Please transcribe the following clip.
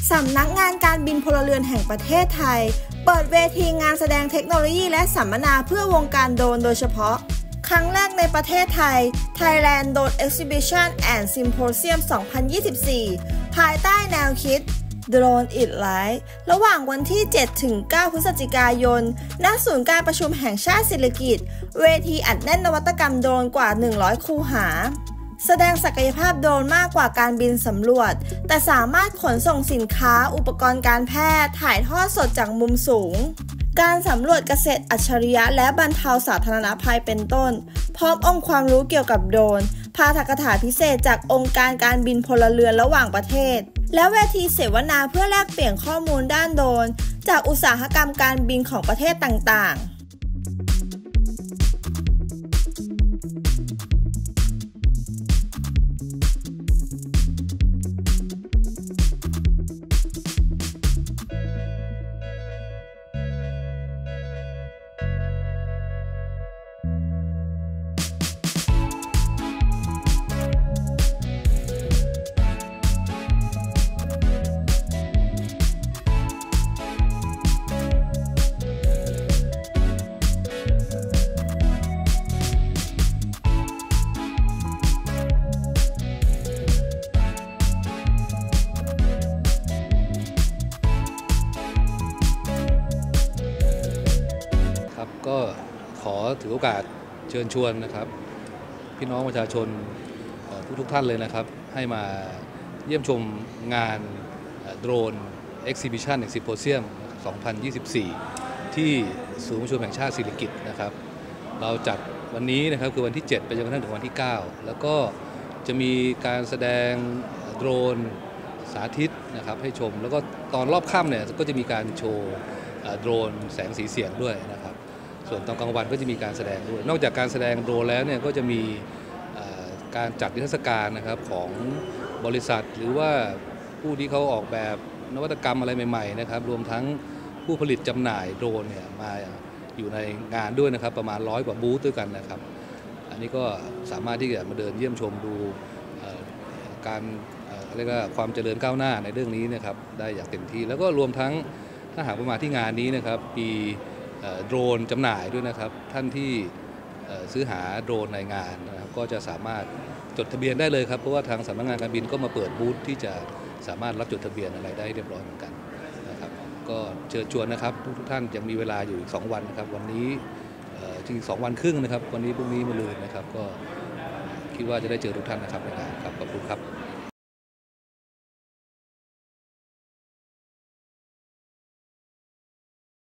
สำนักงานการบินพลเรือนแห่งประเทศไทยเปิดเวทีงานแสดงเทคโนโลยีและสัมมนาเพื่อวงการโดรนโดยเฉพาะครั้งแรกในประเทศไทย Thailand Drone Exhibition and Symposium 2024 ภายใต้แนวคิด Drone It Live ระหว่างวันที่ 7-9 พฤศจิกายน ณ ศูนย์การประชุมแห่งชาติสิริกิติ์ เวทีอัดแน่นนวัตกรรมโดรนกว่า 100 คูหาแสดงศักยภาพโดรนมากกว่าการบินสำรวจแต่สามารถขนส่งสินค้าอุปกรณ์การแพทย์ถ่ายทอดสดจากมุมสูงการสำรวจเกษตรอัจฉริยะและบรรเทาสาธารณภัยเป็นต้นพร้อมองค์ความรู้เกี่ยวกับโดรนปาฐกถาพิเศษจากองค์การการบินพลเรือนระหว่างประเทศและเวทีเสวนาเพื่อแลกเปลี่ยนข้อมูลด้านโดรนจากอุตสาหกรรมการบินของประเทศต่างๆก็ขอถือโอกาสเชิญชวนนะครับพี่น้องประชาชนทุกท่านเลยนะครับให้มาเยี่ยมชมงานโดรน Exhibition and Symposium 2024 ที่ศูนย์ประชุมแห่งชาติสิริกิติ์นะครับเราจัดวันนี้นะครับคือวันที่ 7 ไปจนกระทั่งถึงวันที่ 9 แล้วก็จะมีการแสดงโดรนสาธิตนะครับให้ชมแล้วก็ตอนรอบค่ำเนี่ยก็จะมีการโชว์โดรนแสงสีเสียงด้วยนะครับส่วนตอนกลางวันก็จะมีการแสดงด้วยนอกจากการแสดงโดรนแล้วเนี่ยก็จะมีการจัดนิทรรศการนะครับของบริษัทหรือว่าผู้ที่เขาออกแบบนวัตกรรมอะไรใหม่ๆนะครับรวมทั้งผู้ผลิตจำหน่ายโดรนเนี่ยมาอยู่ในงานด้วยนะครับประมาณ100 กว่าบูธด้วยกันนะครับอันนี้ก็สามารถที่จะมาเดินเยี่ยมชมดูการเรียกว่าความเจริญก้าวหน้าในเรื่องนี้นะครับได้อย่างเต็มที่แล้วก็รวมทั้งถ้าหากมาที่งานนี้นะครับมีโดรนจำหน่ายด้วยนะครับท่านที่ซื้อหาโดรนในงานนะครับก็จะสามารถจดทะเบียนได้เลยครับเพราะว่าทางสำนักงานการบินก็มาเปิดบูธที่จะสามารถรับจดทะเบียนอะไรได้เรียบร้อยเหมือนกันนะครับก็เชิญชวนนะครับทุกท่านยังมีเวลาอยู่อีก2 วันนะครับวันนี้จริง2 วันครึ่งนะครับวันนี้พรุ่งนี้มะรืนนะครับก็คิดว่าจะได้เจอทุกท่านนะครับในงานครับขอบคุณครับ